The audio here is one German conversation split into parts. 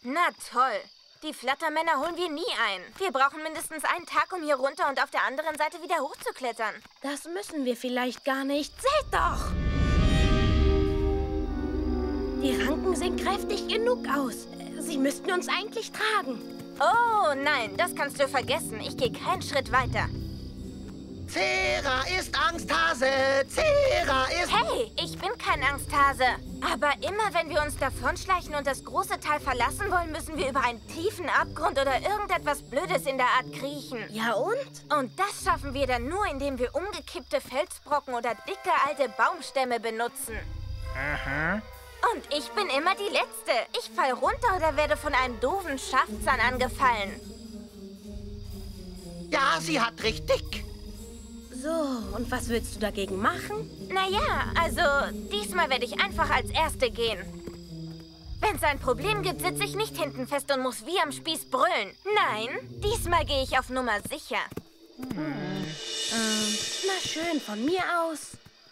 Na toll. Die Flattermänner holen wir nie ein. Wir brauchen mindestens einen Tag, um hier runter und auf der anderen Seite wieder hochzuklettern. Das müssen wir vielleicht gar nicht. Seht doch! Die Ranken sehen kräftig genug aus. Sie müssten uns eigentlich tragen. Oh nein, das kannst du vergessen. Ich gehe keinen Schritt weiter. Zera ist Angsthase! Zera ist... Hey, ich bin kein Angsthase. Aber immer wenn wir uns davonschleichen und das große Tal verlassen wollen, müssen wir über einen tiefen Abgrund oder irgendetwas Blödes in der Art kriechen. Ja und? Und das schaffen wir dann nur, indem wir umgekippte Felsbrocken oder dicke alte Baumstämme benutzen. Aha. Und ich bin immer die Letzte. Ich fall runter oder werde von einem doofen Schafzahn angefallen. Ja, sie hat richtig. So, und was willst du dagegen machen? Naja, also diesmal werde ich einfach als Erste gehen. Wenn es ein Problem gibt, sitze ich nicht hinten fest und muss wie am Spieß brüllen. Nein, diesmal gehe ich auf Nummer sicher. Na schön, von mir aus.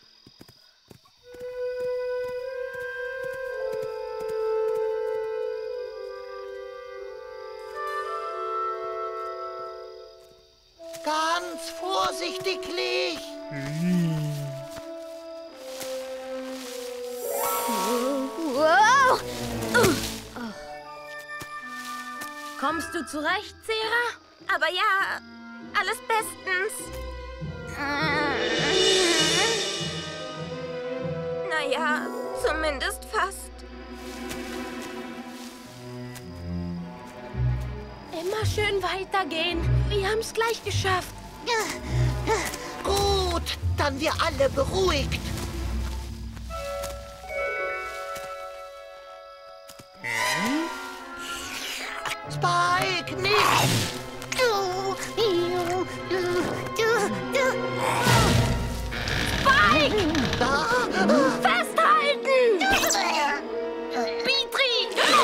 Ganz vorsichtiglich. Wow. Kommst du zurecht, Zera? Aber ja, alles bestens. Naja, zumindest fast. Immer schön weitergehen. Wir haben es gleich geschafft. Gut, dann wir alle beruhigt. Spike, nicht! Spike! Festhalten! Petri!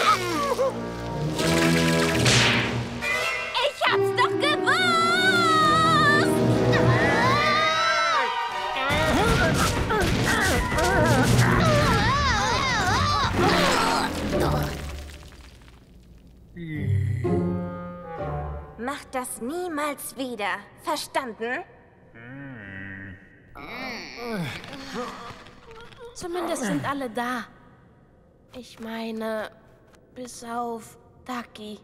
Ich hab's doch gewusst! Mach das niemals wieder. Verstanden? Zumindest sind alle da. Ich meine, bis auf Ducky.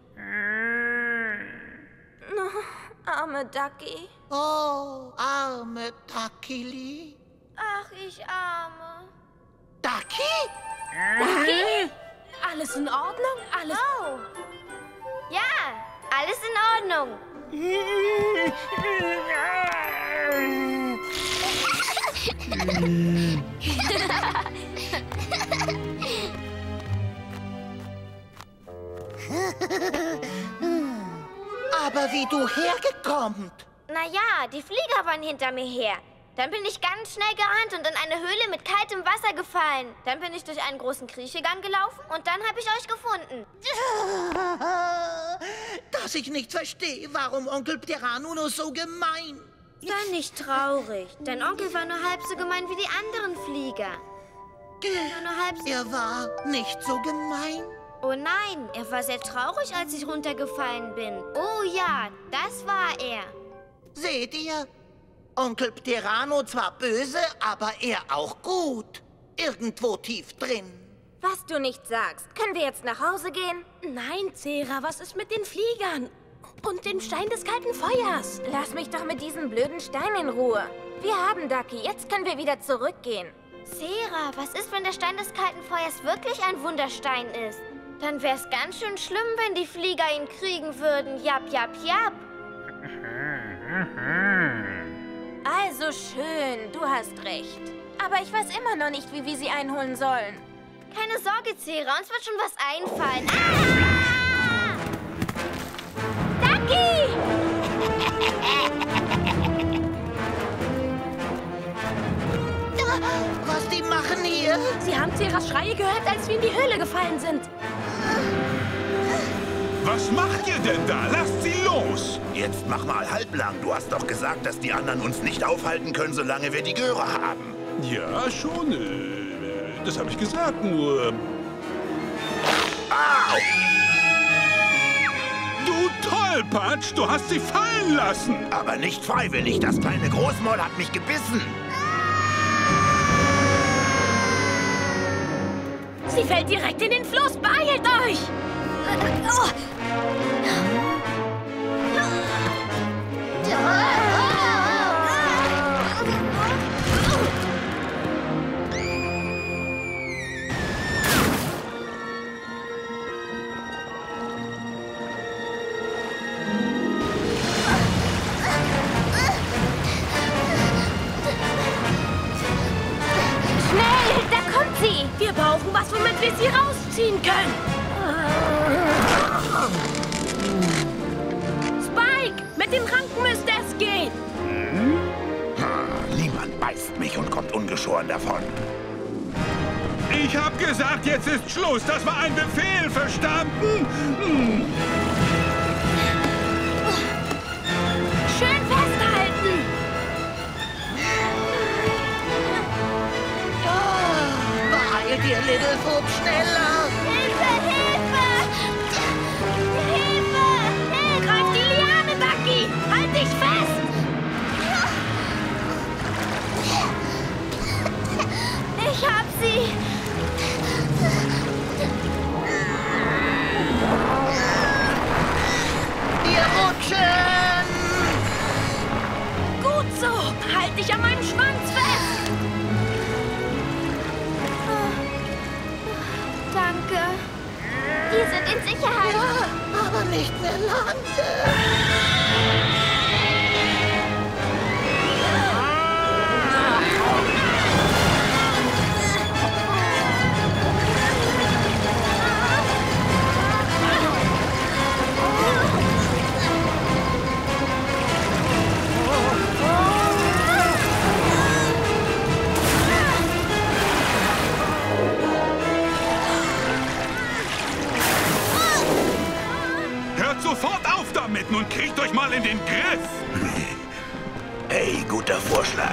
Arme Ducky. Oh, arme Duckily. Ach, ich arme. Ducky? Ducky? Alles in Ordnung? Alles... Oh. Ja, alles in Ordnung. Aber wie du hergekommen? Naja, die Flieger waren hinter mir her. Dann bin ich ganz schnell gerannt und in eine Höhle mit kaltem Wasser gefallen. Dann bin ich durch einen großen Kriechegang gelaufen und dann habe ich euch gefunden. Dass ich nicht verstehe, warum Onkel Pterano nur so gemein. Sei nicht traurig. Dein Onkel war nur halb so gemein wie die anderen Flieger. Nur halb so... Er war nicht so gemein. Oh nein, er war sehr traurig, als ich runtergefallen bin. Oh ja, das war er. Seht ihr? Onkel Pterano zwar böse, aber er auch gut. Irgendwo tief drin. Was du nicht sagst. Können wir jetzt nach Hause gehen? Nein, Zera, was ist mit den Fliegern? Und dem Stein des kalten Feuers? Lass mich doch mit diesem blöden Stein in Ruhe. Wir haben Ducky. Jetzt können wir wieder zurückgehen. Sera, was ist, wenn der Stein des kalten Feuers wirklich ein Wunderstein ist? Dann wär's ganz schön schlimm, wenn die Flieger ihn kriegen würden. Jap, jap, jap. Also schön, du hast recht. Aber ich weiß immer noch nicht, wie wir sie einholen sollen. Keine Sorge, Zera, uns wird schon was einfallen. Ah! Ducky! Was die machen hier? Sie haben Zeras Schreie gehört, als wir in die Höhle gefallen sind. Was macht ihr denn da? Lasst sie los! Jetzt mach mal halblang. Du hast doch gesagt, dass die anderen uns nicht aufhalten können, solange wir die Göre haben. Ja, schon. Das habe ich gesagt, nur... Au! Du Tollpatsch, du hast sie fallen lassen. Aber nicht freiwillig. Das kleine Großmaul hat mich gebissen. Sie fällt direkt in den Fluss. Beeilt euch! Schnell, da kommt sie. Wir brauchen was, womit wir sie rausziehen können. Spike, mit den Ranken müsste es gehen. Niemand beißt mich und kommt ungeschoren davon. Ich hab gesagt, jetzt ist Schluss. Das war ein Befehl, verstanden? Schön festhalten. Beeilt ihr, Littlefoot, schneller! Hilfe, Hilfe! Hilfe! Hilfe! Greif die Liane, Bucky. Halt dich fest. Ich hab sie! Wir rutschen! Gut so. Halt dich an meinem Schwanz fest. Danke. Wir sind in Sicherheit. Ja, aber nicht mehr lange. Hört sofort auf damit. Nun kriegt euch mal in den Griff. Hey, guter Vorschlag.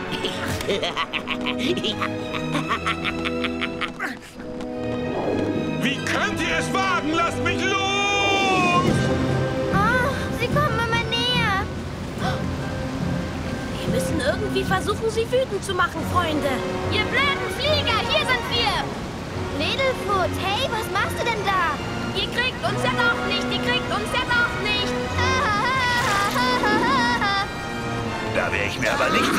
Wie könnt ihr es wagen? Lasst mich los! Sie kommen immer näher. Wir müssen irgendwie versuchen, sie wütend zu machen, Freunde. Ihr blöden Flieger, hier sind wir! Littlefoot, hey, was machst du denn da? Ihr kriegt uns ja doch nicht. Ihr kriegt uns ja doch nicht. Da wäre ich mir aber nicht